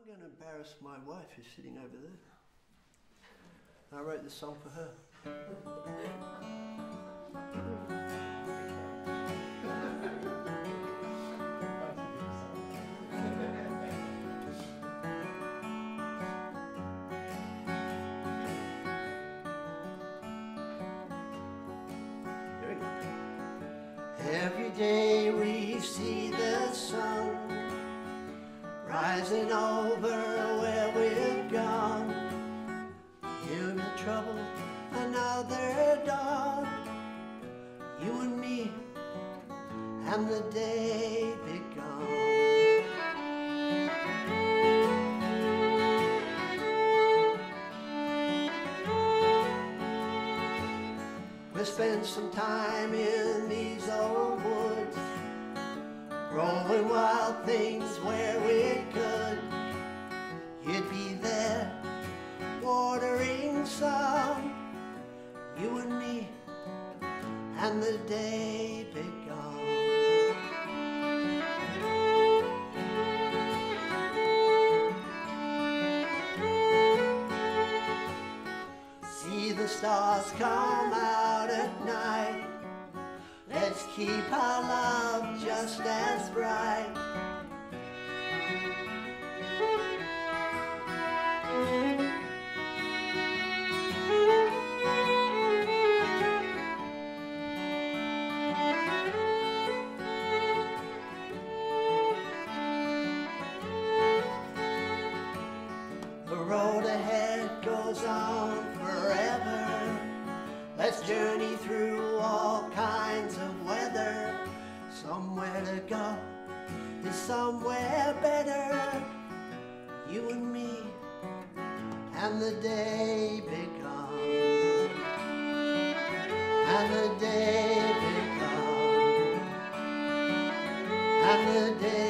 going to embarrass my wife who's sitting over there. I wrote this song for her. Here we go. Every day we see the sun rising over where we've gone. You're in trouble, another dawn. You and me, and the day begun. We spent some time in these old woods, growing wild things where we could. You'd be there, watering some, you and me, and the day begun. See the stars come out at night. Let's keep our love just as bright. The road ahead goes on forever. Let's journey through all kinds of weather. Somewhere to go is somewhere better. You and me, and the day begun. And the day begun. And the day